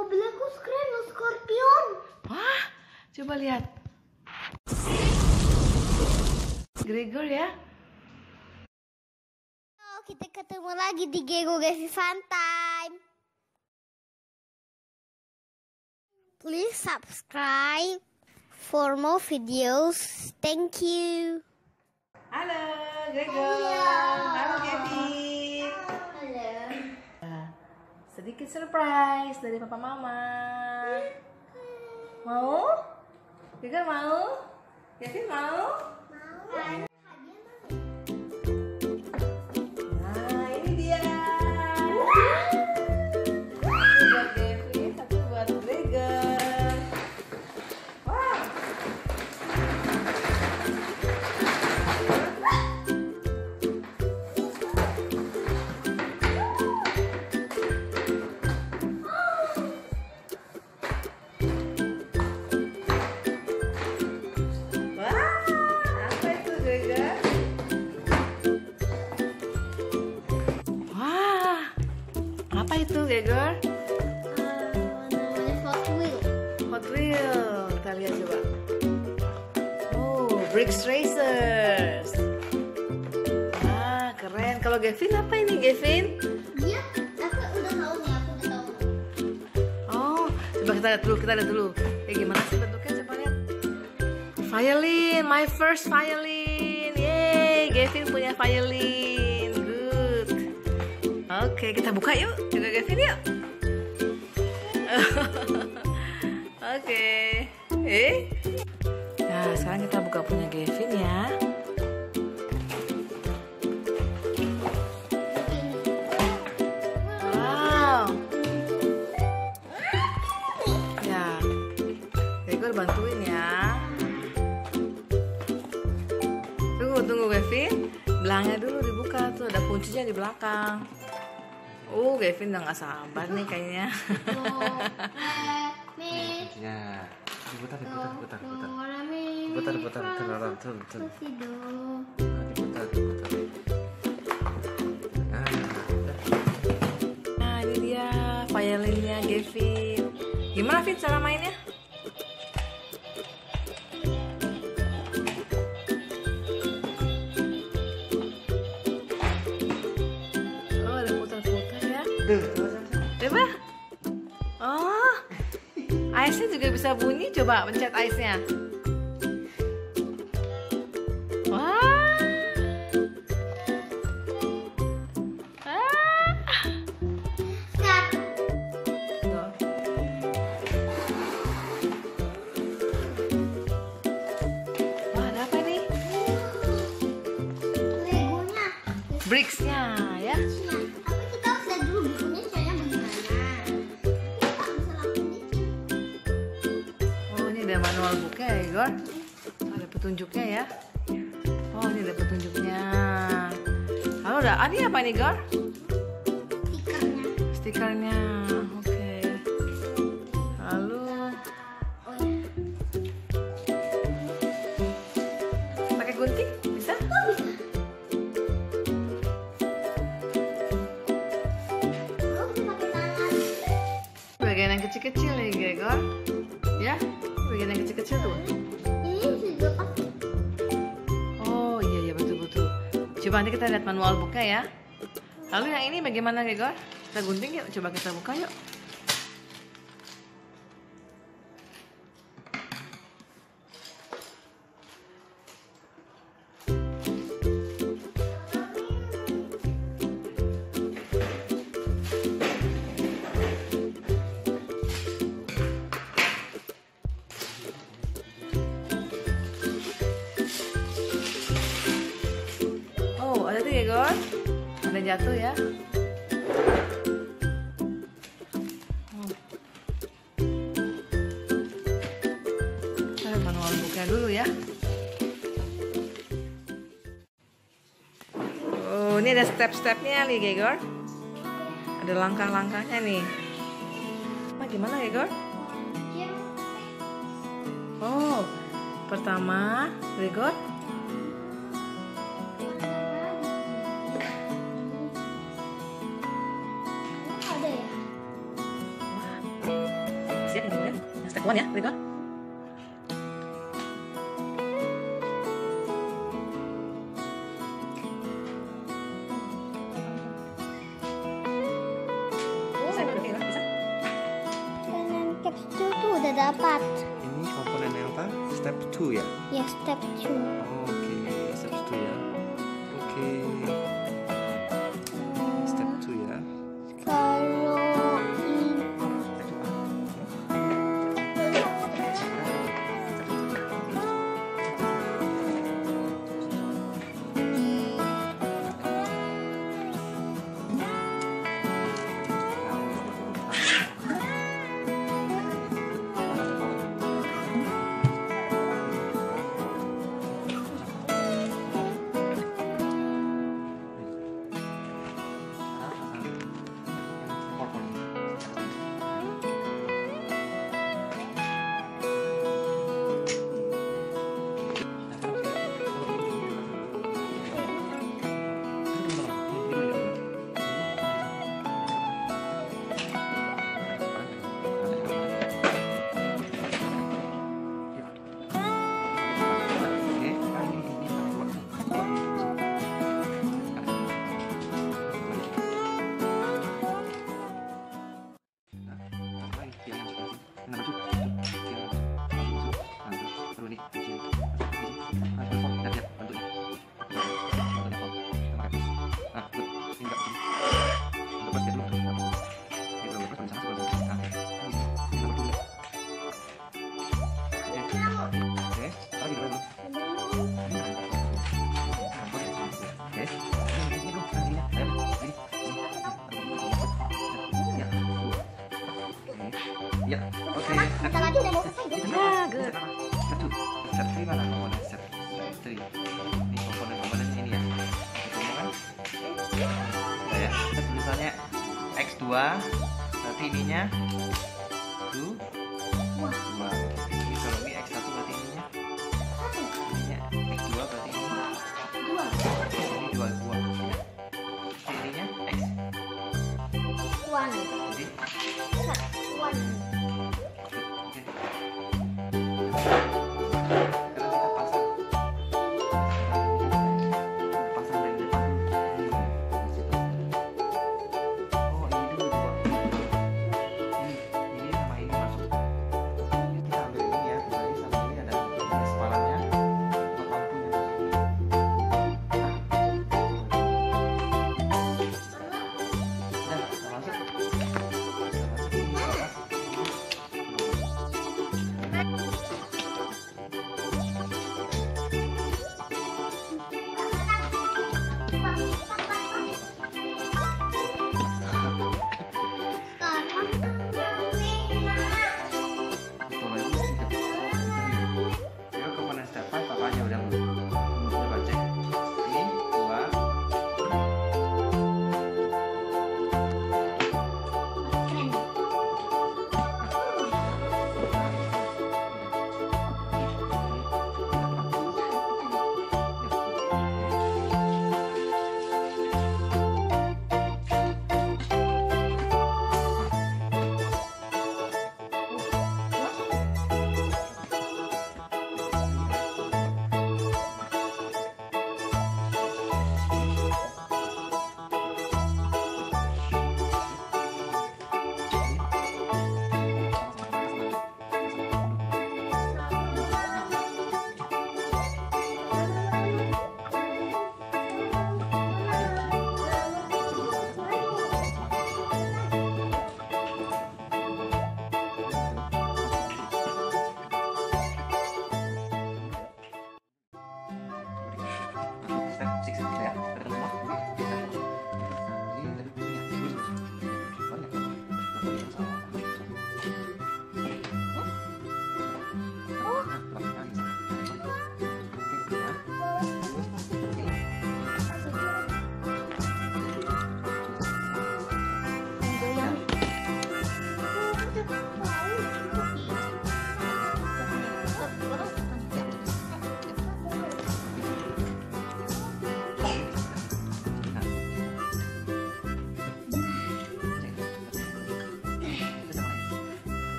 mobil aku keren loh, Scorpion. Wah, coba lihat. Gregor ya. Kita ketemu lagi di Gregor Gavin Fun Time. Please subscribe for more videos. Thank you. Halo Gregor. Halo Gavin. Halo. Sedikit surprise dari papa mama. Mau? Gregor mau? Gavin mau? Mau. Apa itu, Gregor? Namanya Hot Wheel. Hot Wheel. Kita lihat coba. Oh, BRIX RACERs. Ah, keren. Kalau Gavin apa ini, Gavin? Dia, aku udah tahu nih, aku udah tahu. Oh, coba kita lihat dulu. Gimana sih bentuknya? Coba lihat. Violin, my first violin. Yeay, Gavin punya violin. Good. Oke, kita buka yuk. Juga Gavin yuk. Oke. Nah, sekarang kita buka punya Gavin ya. Wow. Ya. Gregor bantuin ya. Tunggu Gavin. Belakangnya dulu dibuka tuh, ada kuncinya di belakang. Gavin udah gak sabar nih kayaknya. Ya, diputar. Diputar. Nah, ini dia violinnya Gavin. Gimana Vin cara mainnya? Oh, ada putar-putar ya. Coba. Oh, ice-nya juga bisa bunyi. Coba pencet ice-nya. Wah. Wah, ada apa ini? Legonya. BRIX-nya ya. Tapi kita harus lihat dulu bukunya caranya bagaimana. Kita bisa langsung bikin. Oh, ini ada manual booknya ya, Gregor. Ada petunjuknya ya. Oh, ini ada petunjuknya. Lalu ini apa nih, Gregor? Stikernya. Stikernya. Oke. Lalu Oh ya. pakai gunting bisa? Oh bisa. Oh bisa pakai tangan. Bagian yang kecil-kecil nih, Gregor. Ya, bagian yang kecil-kecil tuh. Ini juga pakai. Oh iya betul. Coba nanti kita lihat manual booknya ya. Lalu yang ini bagaimana, Gregor? Kita gunting yuk. Coba kita buka yuk. Oh, ada tuh, Gregor. Ada jatuh ya. Kita manual booknya dulu ya. Oh, ini ada step-stepnya nih, Gregor. Ada langkah-langkahnya nih. Gimana, Gregor? Oh, pertama, Gregor. Ada ya? cek ini step 1 ya, Gregor. Step 2 tuh udah dapat. Ini komponen yang apa? Step 2 ya? Ya, step 2. Oke, step 2 ya. Oke. Step 2 ya. Kalau ini ya, oke. bentar lagi udah mau selesai. Ya, good. Satu, step 3 mana komponen step 3? Ini komponen ini ya. Ketemu kan? Udah ya. Kita tulisannya X2, berarti ininya 2. Ini kalau ini X1 berarti ininya X2 berarti ini 2. Ini 2. Ya. Ininya X. 1. Jadi 1.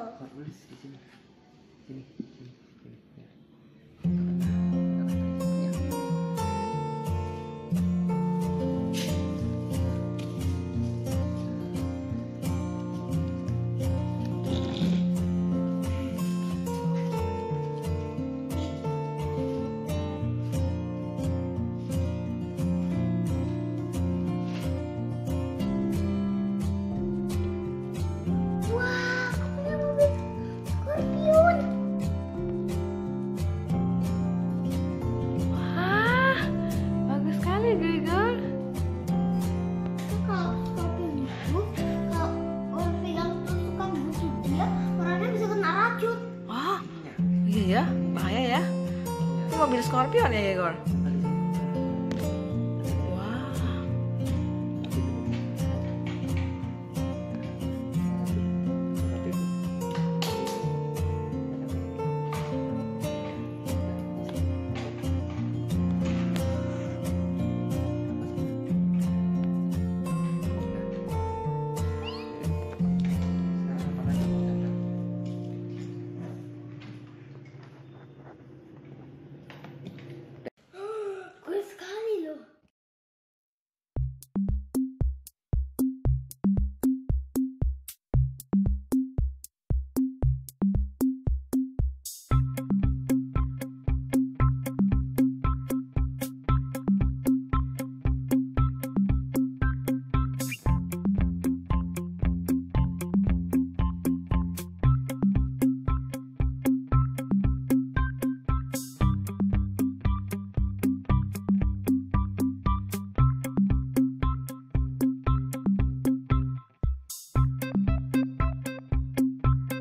Tulis di sini. Sini. Ya. Wah, aku punya mobil Scorpion. Wah, bagus sekali Gregor. Kalau Scorpion itu, kalau orang pegang tusukan musuh dia, orangnya bisa kena racun. Wah, iya ya, bahaya ya. Ini mobil Scorpion ya Gregor. Wah, Keren sekali loh.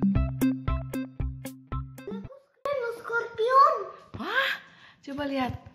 Keren loh Scorpion. wah, coba lihat.